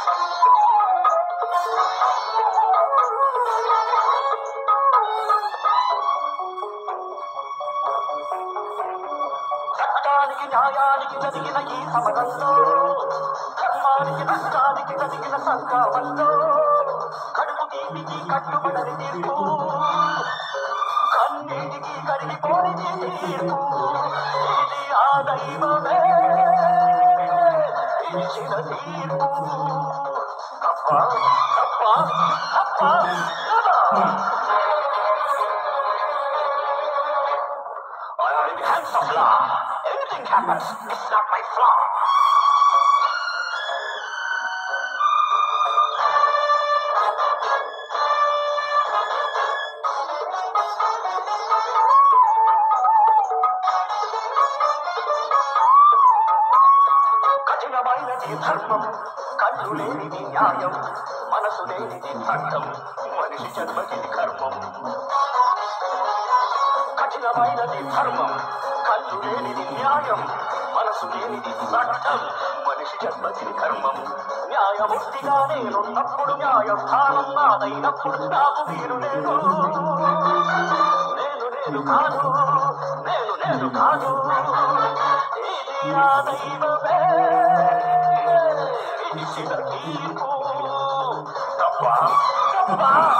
చట్టానికి న్యాయానికి జరిగిన ఈ సమరంలో ధర్మానికి నష్టానికి జరిగిన సంగ్రామంలో కడుపు తీపికి కట్టుబడని తీర్పు కన్నీటికి కరిగిపోని తీర్పు ఇది ఆ దైవమే ఇచ్చిన తీర్పు తప్ప తప్ప తప్ప I am in the hands of law. Anything happens, it's not my flaw. కఠినమైనది ధర్మం, కళ్ళు లేనిది న్యాయం, మనసు లేనిది చట్టం, మనిషి జన్మకి కర్మం. కఠినమైనది ధర్మం, కళ్ళు లేనిది న్యాయం, మనసు లేనిది చట్టం, మనిషి జన్మకి కర్మం. న్యాయమూర్తిగా నేనున్నప్పుడు న్యాయస్థానం నాదైనప్పుడు నాకు మీరు నేను నేను నేను కాదు నేను నేను కాదు ఇది ఆ దైవమే ఇచ్చిన తీర్పు తప్ప తప్ప.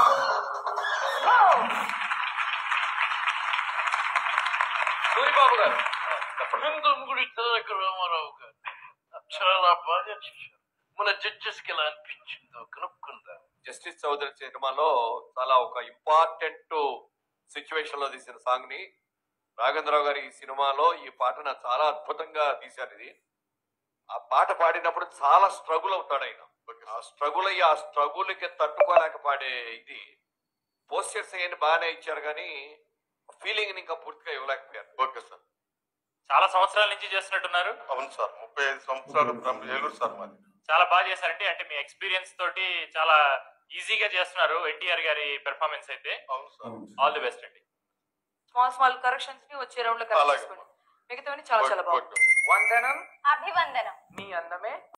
సూరిబాబు గారు బృందం గురించి రామారావు గారు చాలా బాగా చేశారు. మన జడ్జెస్ కి ఎలా అనిపించిందో కనుక్కుందాం. జస్టిస్ చౌదరి సినిమాలో చాలా ఒక ఇంపార్టెంట్ సిచ్యువేషన్ లో తీసిన సాంగ్ ని రాఘవేంద్రరావు గారి ఈ సినిమాలో ఈ పాటను చాలా అద్భుతంగా తీశారు. ఇది ఆ పాట పాడినప్పుడు చాలా స్ట్రగుల్ అవుతాడు ఆయన. ఆ స్ట్రగుల్ అయ్యి ఆ స్ట్రగుల్ కి తట్టుకోలేక పాడే ఇది పోస్టర్స్ అయ్యని బాగానే ఇచ్చారు కానీ ఫీలింగ్ ఇంకా పూర్తిగా ఇవ్వలేకపోయారు. Okay sir. చాలా సంవత్సరాల నుంచి చేస్తున్నట్టున్నారు. అవును సార్, 35 సంవత్సరాలు ఏలూరు సార్ మాది. చాలా బాగా చేశారంటే అంటే మీ ఎక్స్పీరియన్స్ తోటి చాలా ఈజీగా చేస్తున్నారు ఎన్టీఆర్ గారి పెర్ఫార్మెన్స్ అయితే. అవును సార్. ఆల్ ది బెస్ట్ అండి. స్మాల్ కరెక్షన్స్ ని వచ్చే రౌండ్ లో కరెక్ట్ చేసుకోండి. మిగతావన్నీ చాలా చాలా బాగుంది. వందనం అభివందనం. మీ అందమే